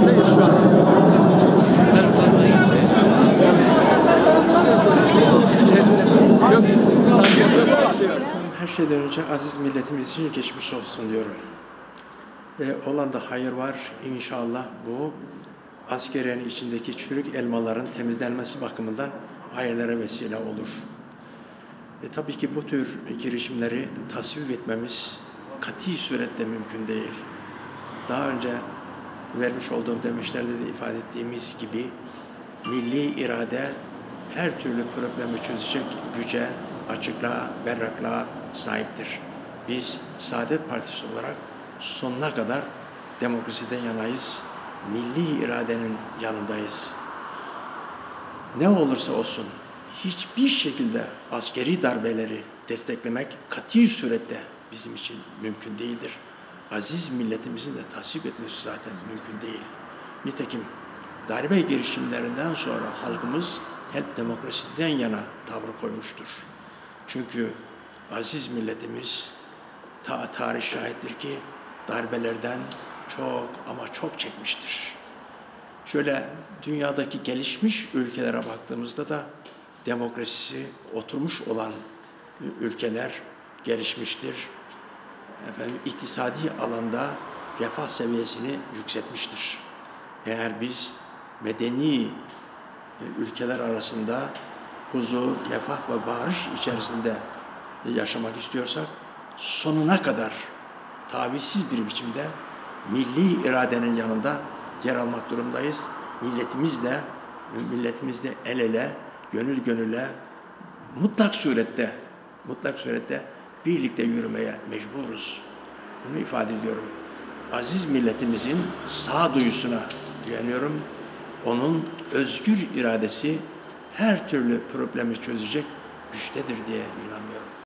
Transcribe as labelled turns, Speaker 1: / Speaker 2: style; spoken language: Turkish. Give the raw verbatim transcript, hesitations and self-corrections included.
Speaker 1: durumdayız şu an. Yok, her şeyden önce aziz milletimiz için geçmiş olsun diyorum. Ve olan da hayır var. İnşallah bu askeriyenin içindeki çürük elmaların temizlenmesi bakımından hayırlara vesile olur. E, tabii ki bu tür girişimleri tasvip etmemiz kati surette mümkün değil. Daha önce vermiş olduğum demeçlerde de ifade ettiğimiz gibi milli irade her türlü problemi çözecek güce, açıklığa, berraklığa sahiptir. Biz Saadet Partisi olarak sonuna kadar demokrasiden yanayız, milli iradenin yanındayız. Ne olursa olsun hiçbir şekilde askeri darbeleri desteklemek kati surette bizim için mümkün değildir. Aziz milletimizin de tasvip etmesi zaten mümkün değil. Nitekim darbe girişimlerinden sonra halkımız hep demokrasiden yana tavır koymuştur. Çünkü aziz milletimiz ta tarih şahittir ki darbelerden çok ama çok çekmiştir. Şöyle dünyadaki gelişmiş ülkelere baktığımızda da demokrasisi oturmuş olan ülkeler gelişmiştir. Efendim, iktisadi alanda refah seviyesini yükseltmiştir. Eğer biz medeni ülkeler arasında huzur, refah ve barış içerisinde yaşamak istiyorsak sonuna kadar tavizsiz bir biçimde milli iradenin yanında yer almak durumdayız. Milletimizle, milletimizle el ele, gönül gönüle mutlak surette, mutlak surette birlikte yürümeye mecburuz. Bunu ifade ediyorum. Aziz milletimizin sağduyusuna güveniyorum. Onun özgür iradesi her türlü problemi çözecek güçtedir diye inanıyorum.